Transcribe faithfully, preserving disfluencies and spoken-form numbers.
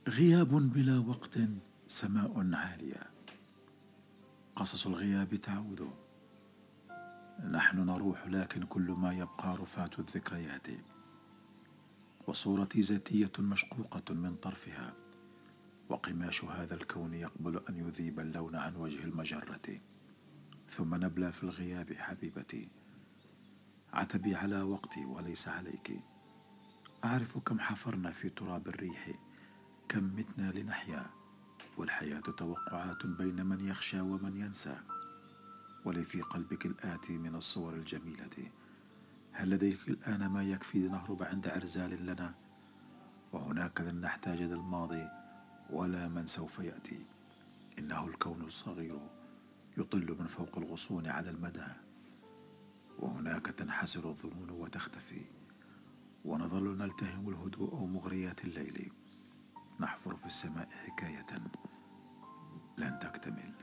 غياب بلا وقت، سماء عالية، قصص الغياب تعود. نحن نروح لكن كل ما يبقى رفات الذكريات، وصورتي ذاتية مشقوقة من طرفها، وقماش هذا الكون يقبل أن يذيب اللون عن وجه المجرة. ثم نبلى في الغياب حبيبتي، عتبي على وقتي وليس عليك. أعرف كم حفرنا في تراب الريح، كم متنا لنحيا، والحياة توقعات بين من يخشى ومن ينسى. ولي في قلبك الآتي من الصور الجميلة، هل لديك الآن ما يكفي لنهرب عند عرزال لنا؟ وهناك لن نحتاج للماضي ولا من سوف يأتي. إنه الكون الصغير يطل من فوق الغصون على المدى، وهناك تنحسر الظنون وتختفي، ونظل نلتهم الهدوء مغريات الليل، نحفر في السماء حكاية لن تكتمل.